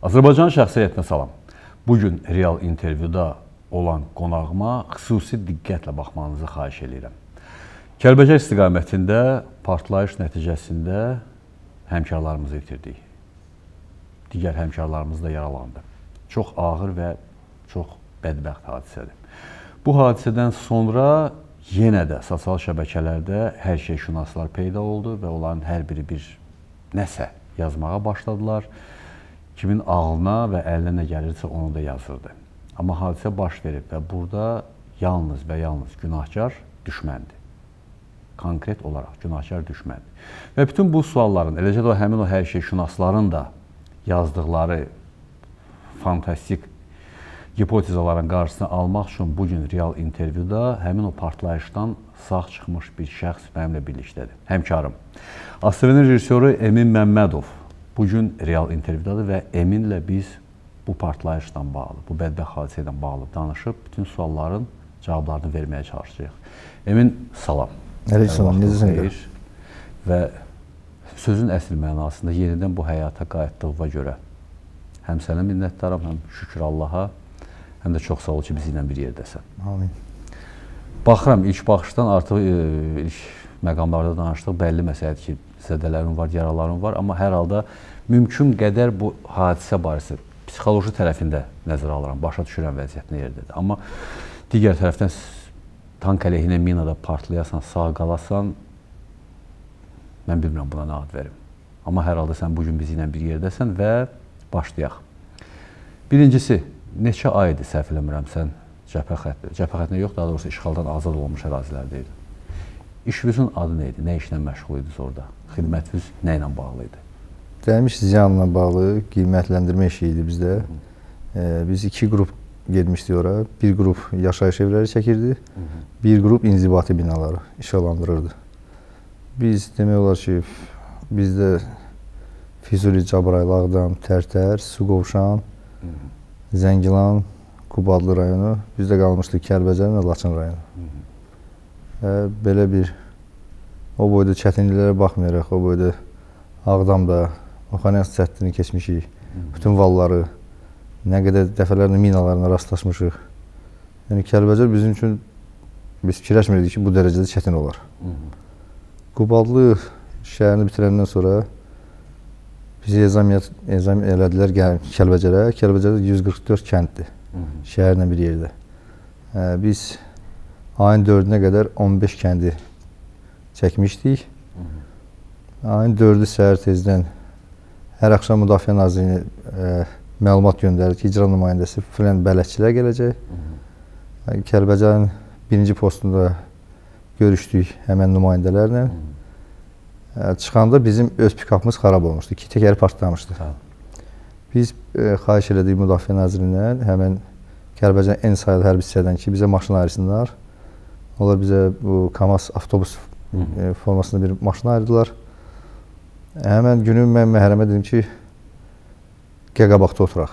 Azərbaycan şəxsiyyətinə salam. Bugün real intervyuda olan qonağıma xüsusi diqqətlə baxmanızı xahiş edirəm. Kəlbəcər istiqamətində partlayış nəticəsində həmkarlarımızı itirdik. Digər həmkarlarımız da yaralandı. Çox ağır və çox bədbəxt hadisədir. Bu hadisədən sonra yenə də sosial şəbəkələrdə hər şey şünaslar peyda oldu və onların hər biri bir nəsə yazmağa başladılar. Kimin ağlına və əlinə nə gəlirsə onu da yazırdı. Amma hadisə baş verib və burada yalnız və yalnız günahkar düşməndir. Konkret olaraq günahkar düşməndir. Və bütün bu sualların, eləcə də həmin o hər şey şünasların da yazdıqları fantastik hipotezaların qarşısını almaq üçün bugün real intervyuda həmin o partlayışdan sağ çıxmış bir şəxs mənimlə birlikdədir. Həmkarım. ASTV-nin rejissoru Emin Məmmədov bugün real intervyudadır və Eminlə biz bu partlayışla bağlı, bu bədbəxt hadisə ilə bağlı danışıb bütün sualların cavablarını verməyə çalışacağıq. Emin, salam. Salam, necəsiniz? Və sözün əsl mənasında yenidən bu həyata qayıtdığına görə həm sənə minnətdaram, həm şükür Allaha, həm də çox sağ ol ki, bizimlə bir yerdəsən. Amin. Baxıram, ilk baxışdan artıq ilk məqamlarda danışdıq, bəlli məsələdir ki, zədələrin var, yaraların var, amma hər halda mümkün qədər bu hadisə barəsi psixoloji tərəfində nəzərə alıram, başa düşürəm vəziyyətinə yerdədir. Amma digər tərəfdən tank əleyhinə minada partlayasan, sağ qalasan, mən bilmirəm buna nə ad verim. Amma hər halda sən bugün bizimlə bir yerdəsən və başlayaq. Birincisi, neçə aydır səhv eləmirəm sən cəbhə xəttinə yox, daha doğrusu işğaldan azad olmuş ərazilərdəydin. İşinizin adı nə idi? Nə işlə məşğul idiniz orada? Xidmətiniz nə ilə bağlı idi? Dəymiş ziyanla bağlı qiymətləndirmə işi idi bizdə. Biz iki qrup getmişdik ora. Bir qrup yaşayış evləri çəkirdi, bir qrup inzibati binaları işıqlandırırdı. Biz demək olar ki, bizdə Füzuli, Cabrayıl, Ağdam, Tərtər, Suqovuşan, Zəngilan, Qubadlı rayonu, bizdə qalmışdıq Kəlbəcər və Laçın rayonu. Belə bir o boyda çətinliklərə baxmayaraq, o boyda Ağdamda Oxanyan səttini keçmişik, bütün valları, nə qədər dəfələrlə minalarına rastlaşmışıq. Yəni Kəlbəcər bizim üçün biz fikirləşmirdik ki, bu dərəcədə çətin olar. Qubadlı şəhərini bitirəndən sonra bizi ezam elədilər Kəlbəcərə. Kəlbəcərdə 144 kənddir, şəhərlə bir yerdə. Biz ayın 4-nə qədər 15 kəndi çəkmişdik. Ayın 4-ü səhər tezdən hər axşam Müdafiə Nazirliyinə məlumat göndərir ki, icra nümayəndəsi filan bələdçilər gələcək. Kəlbəcərin birinci postunda görüşdük həmən nümayəndələrlə. Çıxanda bizim öz pikapımız xarab olmuşdu, iki təkəri partlamışdı. Biz xahiş elədik Müdafiə Nazirliyindən, həmən Kəlbəcərin en sayılı hərbi hissədən ki, bizə maşın ayırsınlar. Onlar bizə bu KAMAZ avtobus formasında bir maşın ayırdılar. Həmən günü mən məhrəmə dedim ki, gəl qabaqda oturaq.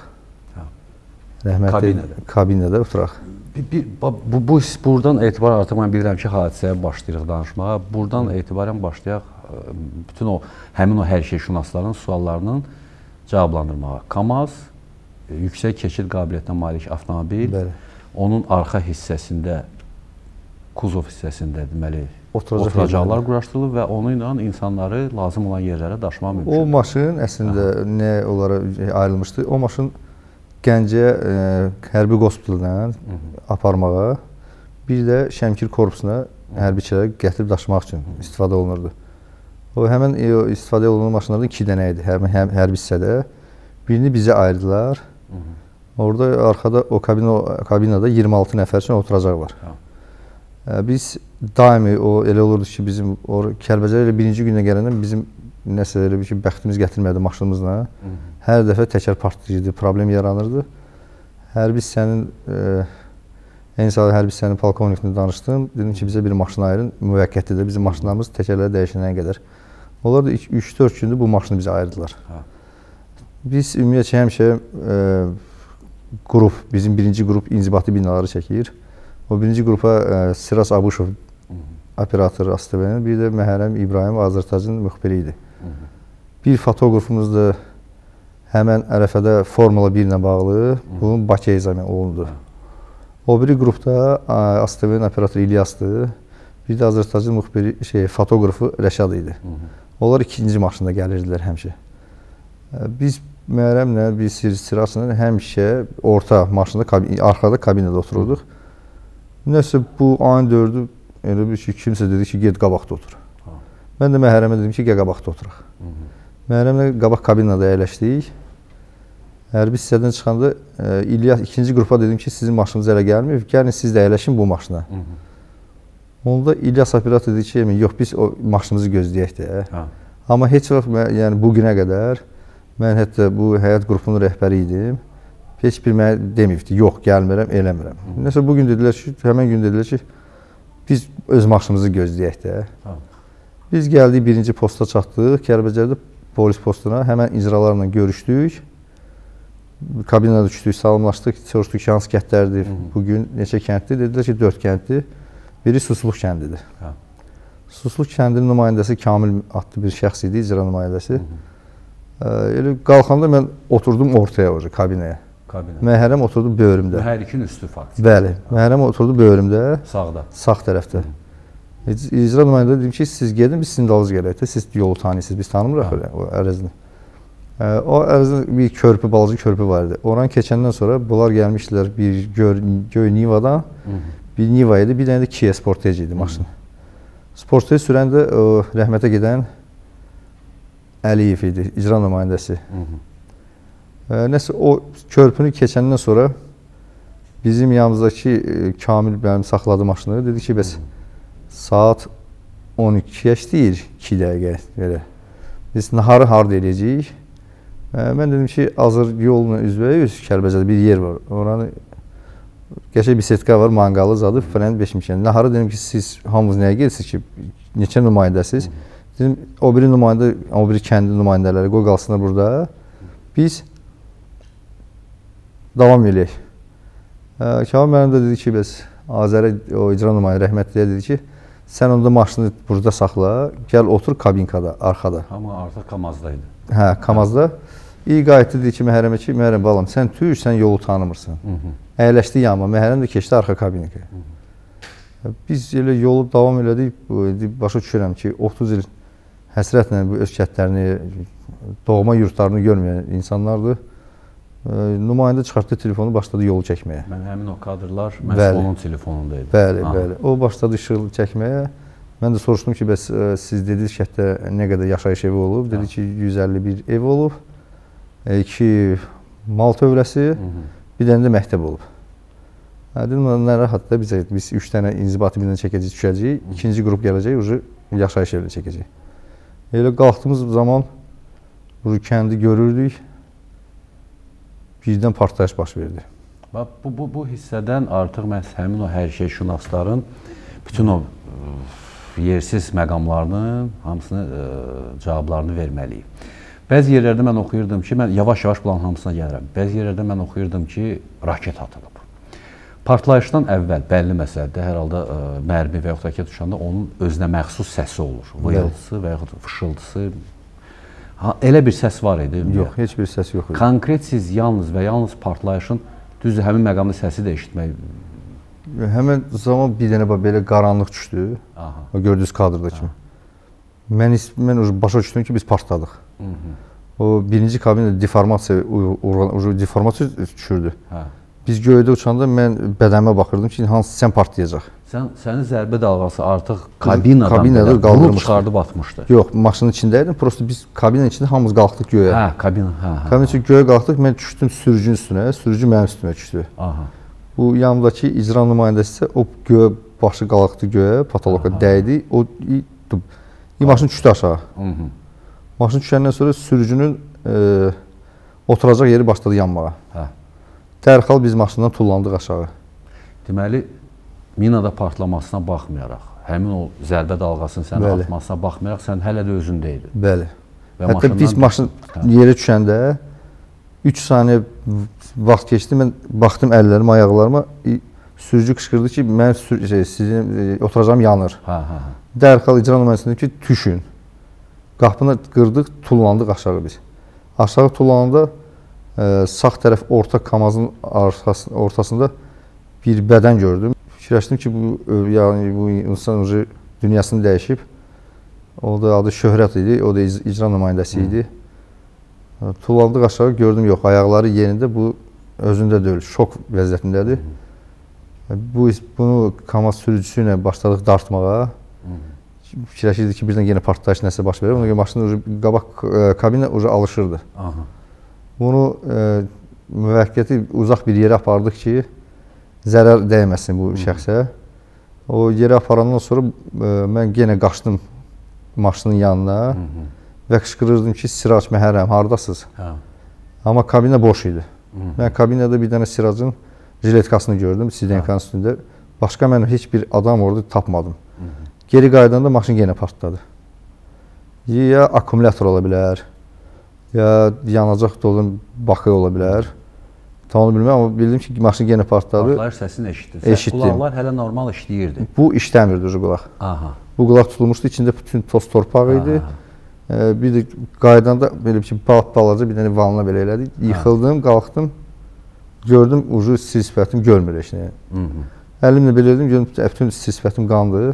Kabinədə oturaq. Buradan etibarən artıq mən bilirəm ki, hadisəyə başlayırıq danışmağa. Buradan etibarən başlayaq bütün həmin o hər şey şünasların suallarının cavablandırmağa. KAMAZ, yüksək keçid qabiliyyətinə malik avtomobil, onun arxa hissəsində, kuzov hissəsində deməli oturacaqlar quraşdırılıb və onu ilə insanları lazım olan yerlərə daşımaq mümkündür. O maşın əslində nə olaraq ayrılmışdı? O maşın Gəncəyə hərbi qospitaldan aparmağa, bir də Şəmkir korpusuna hərbiçiləri gətirib daşımaq üçün istifadə olunurdu. O həmən istifadə olunan maşınlardan 2 dənə idi hərbi hissədə. Birini bizə ayırdılar. Orada arxada o kabinada 26 nəfər üçün oturacaq var. Biz daimi elə olurdu ki, bizim Kəlbəcərə birinci günə gələndə bizim nəsə elə bir ki, bəxtimiz gətirmədi maşınımızla. Hər dəfə təkər partlayırdı, problem yaranırdı. Hərbi hissənin, hərbi hissənin polkovnikini danışdım. Dedim ki, bizə bir maşın ayırın, müvəqqətidir. Bizim maşınlarımız təkərləri dəyişənə qədər. Onlar da 3-4 gündür bu maşını bizə ayırdılar. Biz ümumiyyətcə həmişə bizim birinci qrup inzibati binaları çəkir. O birinci qrupa Siras Abuşov operator ASTV-nin, bir də Məhərrəm İbrahim Azərtacın müxbiri idi. Bir fotoqrafımız da Həmən ərəfədə Formula 1 ilə bağlı bunun Bakı heyecanı olundu. O biri qrupda ASTV-nin operatoru İlyasdır. Bir də Azərbaycan müxbiri fotoqrafı Rəşad idi. Onlar ikinci maşında gəlirdilər həmişə. Biz Məhrəmlə, biz sırasında həmişə orta maşında, arxada kabinədə otururduq. Nəsə bu ayın 4-ü elə bir ki, kimsə dedi ki, get qabaqda otur. Mən də Məhrəmə dedim ki, gəl qabaqda oturaq. Məhrəmlə qabaq kabinədə əyləşdik. Hərbi hissədən çıxanda İlyas ikinci qrupa dedim ki, sizin maşınınız elə gəlmir, gəlin siz də əyləşin bu maşına. Onda İlyas operator dedi ki, yox biz o maşınımızı gözləyək də. Amma heç vaxt, yəni bugünə qədər mən hətta bu həyat qrupunun rəhbəri idim. Heç bir mənə deməyibdi, yox gəlmirəm, eləmirəm. Nəsə bugün dedilər ki, həmən gün dedilər ki, biz öz maşınımızı gözləyək də. Biz gəldik, birinci posta çatdıq, Kəlbəcərdə polis postuna, həmən icralarla görüşdük. Kabinədə düşdük, salamlaşdıq, soruşduq ki, hansı kəndlərdir, bugün neçə kənddir, dedilər ki, 4 kənddir. Biri Susluq kəndidir. Susluq kəndinin nümayəndəsi Kamil adlı bir şəxs idi, icra nümayəndəsi. Elə qalxanda mən oturdum ortaya kabinəyə. Məhrəm oturdu böyrümdə. Mühərrikin üstü faktik. Bəli, Məhrəm oturdu böyrümdə. Sağda. Sağ tərəfdə. İcra nümayəndə dedim ki, siz gedin, biz sizin dalınızca gələk. Siz yolu tanıyırsınız, biz tanımırıq o ərazini. O ərazinin bir körpü, balaca körpü var idi. Oranı keçəndən sonra bunlar gəlmişdilər bir Göy Nivadan. Bir Niva idi, bir dənə də Kia Sportage idi maşın. Sportage sürəndə rəhmətə gedən Əliyev idi, icra nümayəndəsi. Nəsə o körpünü keçəndən sonra bizim yanımızdakı Kamil mənim saxladı maşını. Dedi ki, bəs saat 12-yə işləyir, 2 dəqiqə belə. Biz naharı harda eləyəcəyik? Mən dedim ki, Azər yolla üzbəüz Kəlbəcərdə bir yer var. Oranı qəşəng bir setka var, manqalı zadı, frən 5-mişən. Naharı dedim ki, siz hamınız nəyə gelirsiniz ki, neçə nümayəndəsiz? Dedim, o biri nümayəndə, o biri kəndi nümayəndələri qoy qalsınlar burada. Biz davam eləyək. Kamil mənim də dedi ki, bəs Azərə, o icra nümayəndə rəhmətliyə dedi ki, sən onda maşını burada saxla, gəl otur kabinkada, arxada. Amma artıq Kamazda idi. Hə, Kamazda. İyi qayıtdı dedi ki, Məhrəmə ki, Məhrəm balam, sən tüy, sən yolu tanımırsan. Əyləşdi yanıma, Məhrəm də keçdi arxa kabinikə. Biz elə yolu davam elədik, başa düşürəm ki, 30 il həsrətlə bu öz kətlərini, doğma yurtlarını görməyən insanlardır. Nümayəndə çıxartdı telefonu, başladı yolu çəkməyə. Mən həmin o kadrlar məhz onun telefonunda idi. Bəli, bəli. O başladı işığı çəkməyə. Mən də soruşdum ki, bəs siz dediniz kətdə nə qədər yaşayış evi olub? Dedi ki, 151 ev olub, 2 mal tövləsi, bir dənə də məktəb olub. Dedim, nə rahat da biz 3 dənə inzibati bindən çəkəcəyik, düşəcəyik. İkinci qrup gələcək, yaşayış evini çəkəcək. Elə qalxdığımız zaman kəndi görürdük, birdən partlayış baş verdi. Bu hissədən artıq məhz həmin o hər şey şünasların bütün o yersiz məqamlarının hamısını cavablarını verməliyik. Bəzi yerlərdə mən oxuyurdum ki, mən yavaş-yavaş bulan hamısına gəlirəm. Bəzi yerlərdə mən oxuyurdum ki, raket atılıb. Partlayışdan əvvəl bəlli məsələdə hər halda mərmi və yaxud raket uçanda onun özünə məxsus səsi olur. Vıyıltısı və yaxud fışıltısı. Elə bir səs var idi? Yox, heç bir səs yox idi. Konkret siz yalnız və yalnız partlayışın düzdür, həmin məqamda səsi də eşitmək. Həmin zaman bir dənə belə qaranlıq düşdü. O gördüyünüz kadrda kimi. Mən başa düşdüm ki, biz partladıq. O birinci kabinə deformasiya düşürdü. Biz göydə uçanda mən bədənimə baxırdım ki, hansı sən partlayacaq. Sənin zərbə dalğası artıq kabinadan vurub çıxardıb atmışdı. Yox, maşının içindəydim. Prosto biz kabinanın içində hamımız qalxdıq göyə. Hə, kabina. Kabinanın içində göyə qalxdıq, mən düşdüm sürücünün üstünə, sürücü mənim üstümə düşdü. Bu yanımdakı icra nümayəndəsi isə o göyə başı qalxdı göyə, patoloqa dəydi. O maşın düşdü aşağı. Maşın düşəndən sonra sürücünün oturacaq yeri başladı yanmağa. Dərhal biz maşından tullandıq aşağı. Deməli, minada partlamasına baxmayaraq, həmin o zərbə dalğasının sənə atmasına baxmayaraq, sən hələ də özündə idin. Bəli. Hətta biz maşın yerə düşəndə 3 saniyə vaxt keçdi, mən baxdım əllərimə, ayaqlarıma, sürücü qışqırdı ki, mən sizin oturacağım yanır. Dərhal icra nümayəndəsi dedi ki, düşün. Qapını qırdıq, tullandıq aşağı biz. Aşağı tullananda Sağ tərəf orta kamazın ortasında bir bədən gördüm. Fikirləşdim ki, bu insan dünyasını dəyişib. O da adı Şöhrət idi, o da icra nümayəndəsi idi. Tullandıq aşağı, gördüm yox, ayaqları yerində, bu özündə deyil, şok vəziyyətindədir. Bunu kamaz sürücüsü ilə başladıq dartmağa. Fikirləşirdik ki, birdən yenə partlayış nəsə baş verir. Ona görə maşının qabaq kabinə alışırdı. Bunu müvəqqəti uzaq bir yerə apardıq ki, zərər dəyməsin bu şəxsə. O yerə aparandan sonra mən yenə qaçdım maşının yanına və qışqırırdım ki, Sirac, Məhərrəm, haradasınız? Amma kabinə boş idi. Mən kabinədə bir dənə Siracın jiletkasını gördüm, sidenkanın üstündə. Başqa mən heç bir adam orada tapmadım. Geri qaydanda maşın yenə partladı. Ya akkumulyator ola bilər, ya yanacaq dolun bakı ola bilər. Tam onu bilməm, amma bildim ki, maşın yenə partladı. Partlayış səsini eşitdin. Qulaqlar hələ normal işləyirdi. Bu işləmirdi qulaq. Bu qulaq tutulmuşdu, içində bütün toz torpaq idi. Bir də qaydanda belə ki, balaca bir dənə valına belə elədi. Yıxıldım, qalxdım, gördüm, ucu sir sifətim görmür heç nəyə. Əlimlə belə edim, gördüm, bütün sir sifətim qandı.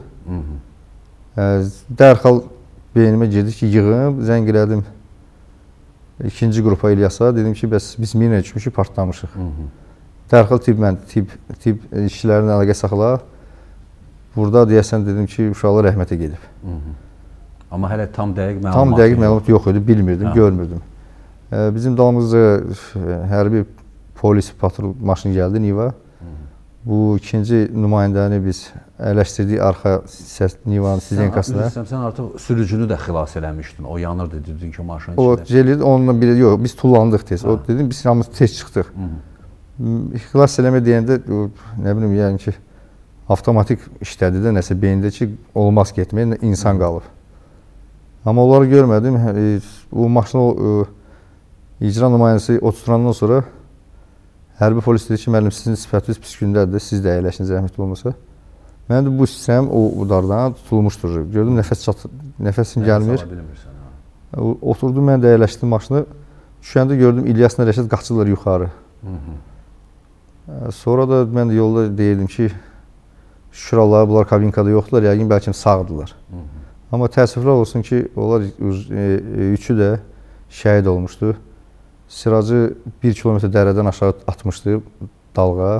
Dərhal beynimə girdi ki, yığım, zəng elədim ikinci qrupa İlyasa, dedim ki, bəs biz minə düşmüşük, partlamışıq. Dərhal tibb işçilərinin əlaqə saxla. Burada deyəsən dedim ki, uşaqlar rəhmətə gedib. Amma hələ tam dəqiq məlumat yox idi, bilmirdim, görmürdüm. Bizim dalımızda hərbi polis patrul maşını gəldi, Niva. Bu ikinci nümayəndəni biz ələşdirdik arxa Nivanın sidenkasına. Sən artıq sürücünü də xilas eləmişdin, o yanırdı, dedin ki, maşının içində. O gəlirdi, onunla biri yox, biz tullandıq tez. O dedim, biz hamımız tez çıxdıq. Xilas eləmə deyəndə, nə bilim, yəni ki, avtomatik işlədi də nəsə beyində ki, olmaz getməyə, insan qalıb. Amma onları görmədim, o maşını icra nümayəndəsi oturturandan sonra hərbi polis dedi ki, müəllim, sizin sifətiniz pis gündədir, siz də əyləşiniz, zəhmətli olmasa. Mənim də bu sistem o udardan tutulmuşdur. Gördüm, nəfəsim gəlmir. Oturdum, mən də əyləşdim maşını. Düşəndə gördüm, İlyasla Rəşad qaçırlar yuxarı. Sonra da mən də yolda deyirdim ki, şükür Allah'a, bunlar kabinkada yoxdular, yəqin bəlkə sağdılar. Amma təəssüflər olsun ki, onlar üçü də şəhid olmuşdu. Siracı 1 kilometr dərədən aşağı atmışdı dalğa.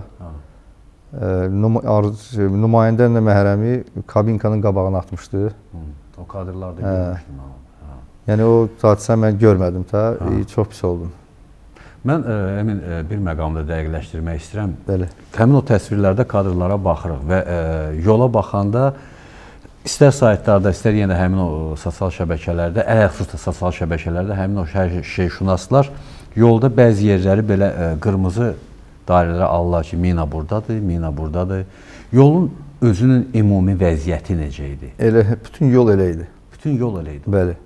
Nümayəndənlə Məhrəmi kabinkanın qabağına atmışdı. O kadrlarda görmüşdüm. Yəni o hadisəni mən görmədim, çox pis oldum. Mən Emin bir məqamda dəqiqləşdirmək istəyirəm. Bəli. Həmin o təsvirlərdə kadrlara baxırıq və yola baxanda İstər saytlarda, istər yenə həmin o sosial şəbəkələrdə, xüsusən sosial şəbəkələrdə həmin o şeyşünaslar yolda bəzi yerləri belə qırmızı dairələrə alırlar ki, mina buradadır, mina buradadır. Yolun özünün ümumi vəziyyəti necə idi? Bütün yol elə idi. Bütün yol elə idi? Bəli.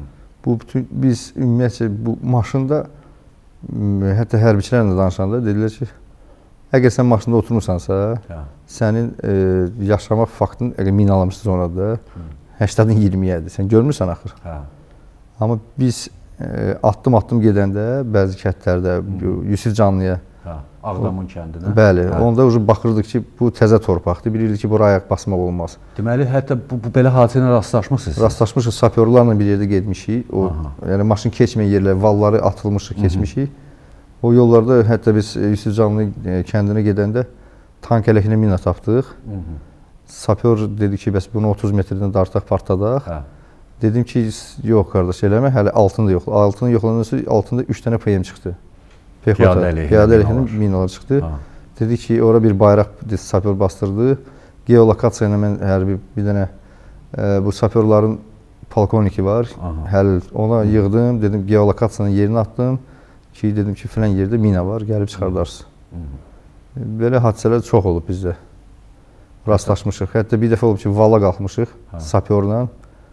Biz ümumiyyətcə bu maşında, hətta hərbiçilərlə danışanda dedilər ki, əgər sən maşında oturmursansa, sənin yaşamaq faktın, əgər minalamışsınız orada, 80-in 20-yədir. Sən görmürsən axır. Amma biz addım gedəndə, bəzi kəndlərdə, Yusif Canlıya, Ağdamın kəndinə. Bəli, onda baxırdıq ki, bu təzə torpaqdır. Bilirdik ki, buraya ayaq basmaq olmaz. Deməli, hətta belə hadisələ rastlaşmışsınız? Rastlaşmışıq, sapyorlarla bir yerdə getmişik. Yəni, maşın keçməyən yerlər, valları atılmışıq, keçmişik. O yollarda hətta biz Yusuf Canlı kəndinə gedəndə tank əleyhinə mina tapdıq. Sapyor dedi ki, bəs bunu 30 metrdən dartaq, partladaq. Dedim ki, yox qardaş, eləmə, hələ altını yoxla. Altını yoxlandan sonra altında 3 dənə PM çıxdı. Piyada əleyhinə minalar çıxdı. Dedi ki, ora bir bayraq sapyor bastırdı. Geolokasiya ilə mən hərbi bir dənə bu sapyorların polkovniki var. Ona yığdım, dedim geolokasiyanın yerini atdım. Ki, dedim ki, filan yerdə mina var, gəlib çıxardarsın. Belə hadisələr çox olub bizdə. Rastlaşmışıq. Hətta bir dəfə olub ki, vala qalxmışıq sapyorla.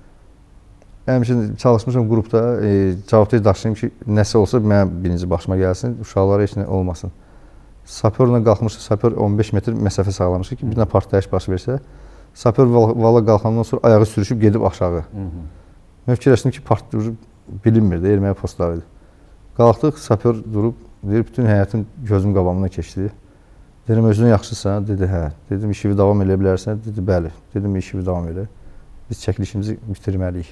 Həmçinin çalışmışam qrupda, cavabdeh daşıyım ki, nəsə olsa mənə birinci başıma gəlsin, uşaqlara heç nə olmasın. Sapyorla qalxmışıq, sapyor 15 metr məsafə sağlamışıq ki, bir dənə partlayış baş versə, sapyor vala qalxandan sonra ayağı sürüşüb gedib aşağı. Mən fikirləşdim ki, bilinmirdi, erməni postları idi. Qalxdıq, sapyor durub deyir, bütün həyatım gözüm qabağımdan keçdi. Dedim, özün yaxşısan? Dedi, hə. Dedim, işini davam edə bilərsən? Dedi, bəli. Dedim, işini davam edə. Biz çəkilişimizi bitirməliyik.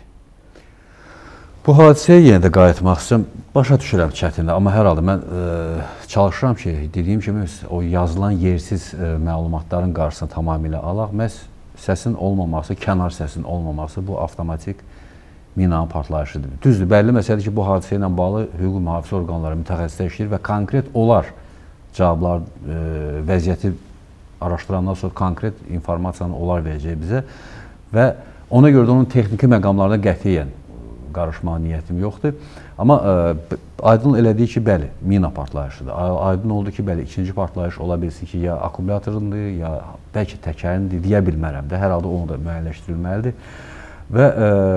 Bu hadisəyə yenə də qayıtmaq istəyirəm. Başa düşürəm çətindir, amma hər halda mən çalışıram ki, dediyim kimi o yazılan yersiz məlumatların qarşısını tamamilə alaq. Məhz səsin olmaması, kənar səsin olmaması bu avtomatik minanın partlayışıdır. Düzdür, bəlli məsələdir ki, bu hadisə ilə bağlı hüquq mühafizə orqanları mütəxəssislər işləyir və konkret onlar cavablar, vəziyyəti araşdırandan sonra konkret informasiyanı onlar verəcək bizə və ona görə də onun texniki məqamlarına qətiyyən qarışmağa niyyətim yoxdur. Amma aydın elədiyi ki, bəli, mina partlayışıdır. Aydın oldu ki, bəli, ikinci partlayış ola bilsin ki, ya akkumulyatorundur, ya bəlkə təkərindir, deyə bilmərəm də. Hər halda onu da müəyyənləşdirilməlidir. Və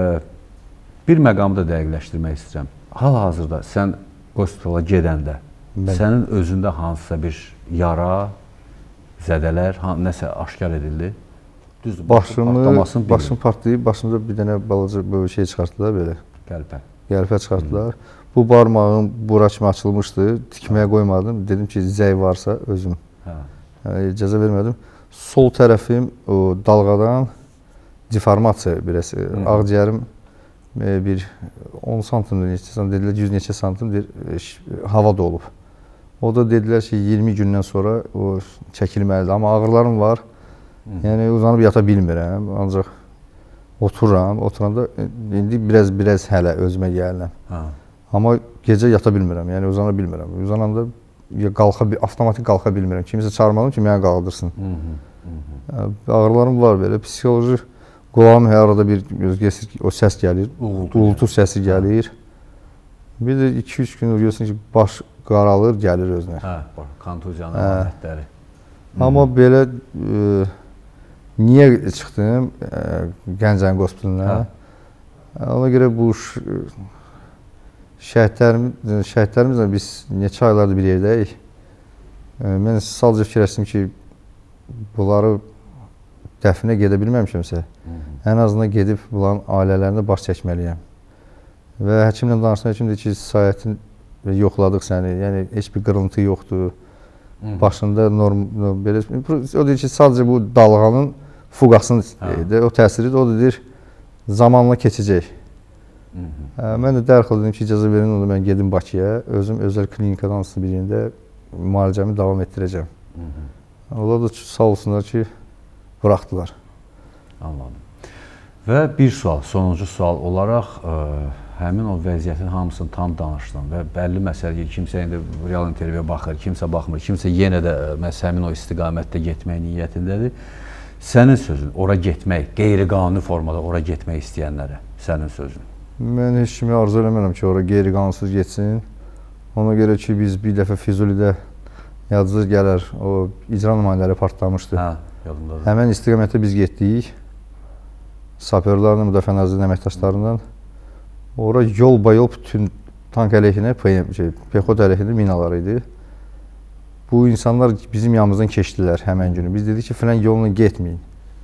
bir məqamı da dəqiqləşdirmək istəyirəm. Hal-hazırda sən hospitala gedəndə sənin özündə hansısa bir yara, zədələr, nəsə aşkar edildi? Düzdür, başım partlayıb, başımda bir dənə balaca böyle şey çıxartdılar belə. Qəlpə çıxartdılar. Bu barmağım bura kimi açılmışdı, tikməyə qoymadım. Dedim ki, zəy varsa özüm. İcazə vermədim. Sol tərəfim o dalğadan deformasiya biraz. Ağciyərim bir 10 santimdir, dedilər 100 neçə santimdir hava dolub. O da dedilər ki, 20 gündən sonra o çəkilməlidir. Amma ağrılarım var. Yəni uzanıb yata bilmirəm, ancaq otururam. Oturanda indi biraz hələ özümə gəlirəm. Amma gecə yata bilmirəm, yəni uzana bilmirəm. Uzananda avtomatik qalxa bilmirəm. Kimisə çağırmalım ki, mənə qaldırsın. Ağrılarım var belə, psixoloji qulağım hər arada bir o səs gəlir, uğultu səsi gəlir. Bir də 2-3 gün görürsən ki, baş qaralır, gəlir özünə. Kontuziyanın əlamətləri. Amma belə niyə çıxdım Gəncənin qospitalına? Ona görə bu şəhidlərimizlə biz neçə aylardır bir yerdəyik. Mən sadəcə fikirləşdim ki, bunları dəfinə gedə bilməmişəmsə, ən azından gedib bunların ailələrində baş çəkməliyəm. Və həkimlə danışdım, həkim dedi ki, sayətini yoxladıq səni, yəni heç bir qırıntı yoxdur. Başında belə, o deyir ki, sadəcə bu dalğanın fuqasının o təsiridir, o deyir, zamanla keçəcək. Mən də dərhal dedim ki, icazə verin, onda mən gedim Bakıya, özüm özəl klinikadan hansısa bir yerində müalicəmi davam etdirəcəm. Onlar da sağ olsunlar ki, buraxdılar. Anladım. Və bir sual, sonuncu sual olaraq, həmin o vəziyyətin hamısını tam danışdım və bəlli məsələ ki, kimsə indi real intervyuya baxır, kimsə baxmır, kimsə yenə də məhz həmin o istiqamətdə getmək niyyətindədir. Sənin sözün, ora getmək, qeyri-qanuni formada ora getmək istəyənlərə, sənin sözün. Mən heç kimi arzu eləmirəm ki, ora qeyri-qanunsuz getsin. Ona görə ki, biz bir dəfə Füzulidə yadınız gələr, o icra nümayəndələri partlamışdı. Yadımdadır. Həmən istiqamətdə biz getdik, sapörlarla, Müdafiə Nazirliyinin əməkdaşlarından. Ora yol-bayol bütün tank əleyhinə, pexot əleyhinə minalar idi. Bu insanlar bizim yanımızdan keçdilər həmən günü. Biz dedik ki, filan yolla getməyin.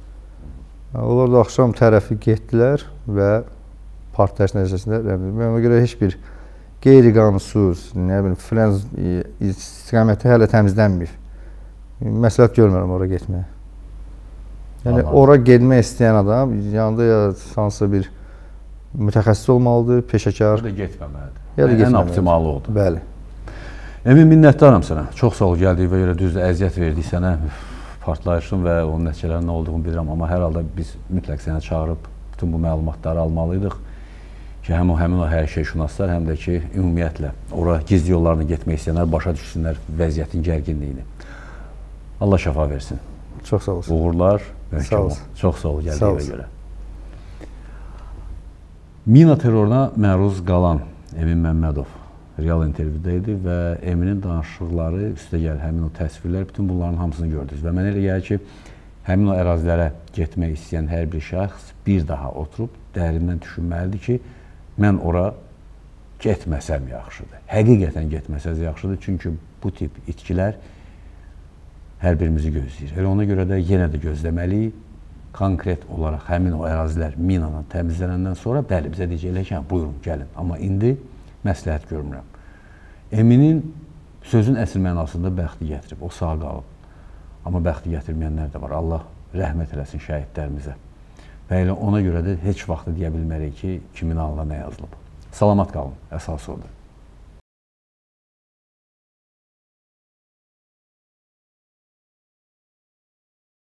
Onlar da axşam tərəfi getdilər və partlayış nəticəsində, mənə görə heç bir qeyri-qanunsuz, filan istiqaməti hələ təmizlənmir. Məsləhət görmürəm ora getməyə. Yəni, ora getmək istəyən adam, yanında ya hansısa bir mütəxəssis olmalıdır, peşəkar. Ya da getməməlidir. Ən optimalı odur. Bəli. Emin, minnətdaram sənə. Çox sağ ol, gəldiyi və görə düzdür, əziyyət verdik sənə. Partlayışın və onun nəticələrinin nə olduğunu bilirəm, amma hər halda biz mütləq sənə çağırıb bütün bu məlumatları almalıydıq ki, həm o hər şey şünaslar, həm də ki, ümumiyyətlə, ora gizli yollarına getmək istəyənlər başa düşsünlər vəziyyətin gərginliyini. Allah şəfa versin. Çox sağ olsun. Uğurlar. Sağ olsun. Çox sağ ol, gəldiyinə görə. Mina terroruna məruz qalan Emin Məmmədov real intervyuda idi və Eminin danışıqları, üstəgəl həmin o təsvirlər, bütün bunların hamısını gördünüz. Və mənə elə gəlir ki, həmin o ərazilərə getmək istəyən hər bir şəxs bir daha oturub dərindən düşünməlidir ki, mən ora getməsəm yaxşıdır. Həqiqətən getməsəz yaxşıdır, çünki bu tip itkilər hər birimizi gözləyir. Elə ona görə də yenə də gözləməliyik. Konkret olaraq həmin o ərazilər minadan təmizlənəndən sonra bəli, bizə deyəcəklər ki, buyurun, gəlin. Amma indi məsləhət görmürəm. Eminin Sözün əsl mənasında bəxti gətirib, o sağ qalıb. Amma bəxti gətirməyənlər də var. Allah rəhmət eləsin şəhidlərimizə. Və elə ona görə də heç vaxt deyə bilmərik ki, kimin alnına nə yazılıb. Salamat qalın, əsas odur.